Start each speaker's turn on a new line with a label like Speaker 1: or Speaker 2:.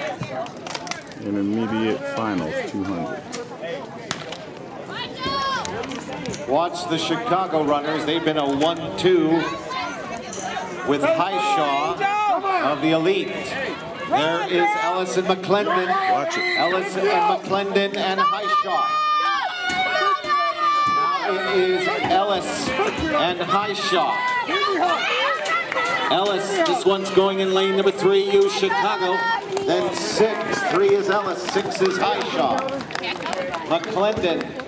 Speaker 1: Intermediate finals 200.
Speaker 2: Watch the Chicago runners. They've been a 1-2 with Highshaw of the elite. There is Ellis and McClendon.
Speaker 1: Watch it.
Speaker 2: Ellis and McClendon and Highshaw. Now it is Ellis and Highshaw. Ellis, this one's going in lane number 3, use Chicago. Then 6, 3 is Ellis, 6 is Highshaw. McClendon